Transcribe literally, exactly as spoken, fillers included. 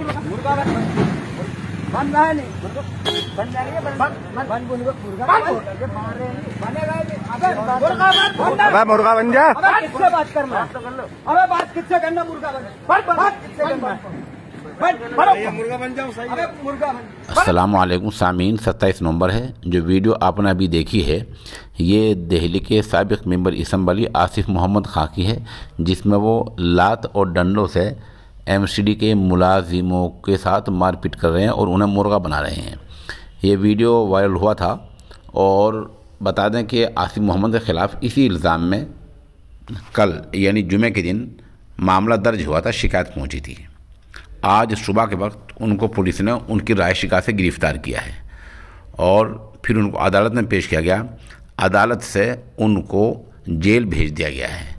मुर्गा बन रहा है नहीं बन जाएंगे बन मुर्गा अबे मुर्गा बन जा। किससे बात करना? अबे बात किससे करना? मुर्गा बन मुर्गा बन जाओ सही। अबे मुर्गा बन। अस्सलाम वालेकुम सामीन, सत्ताईस नवंबर है। जो वीडियो आपने अभी देखी है ये दिल्ली के साबिक मेंबर असम्बली आसिफ मोहम्मद खां की है, जिसमें वो लात और डंडों से एमसीडी के मुलाजिमों के साथ मारपीट कर रहे हैं और उन्हें मुर्गा बना रहे हैं। ये वीडियो वायरल हुआ था और बता दें कि आसिफ मोहम्मद के ख़िलाफ़ इसी इल्ज़ाम में कल यानी जुमे के दिन मामला दर्ज हुआ था, शिकायत पहुंची थी। आज सुबह के वक्त उनको पुलिस ने उनकी राय शिकायत से गिरफ़्तार किया है और फिर उनको अदालत में पेश किया गया। अदालत से उनको जेल भेज दिया गया है।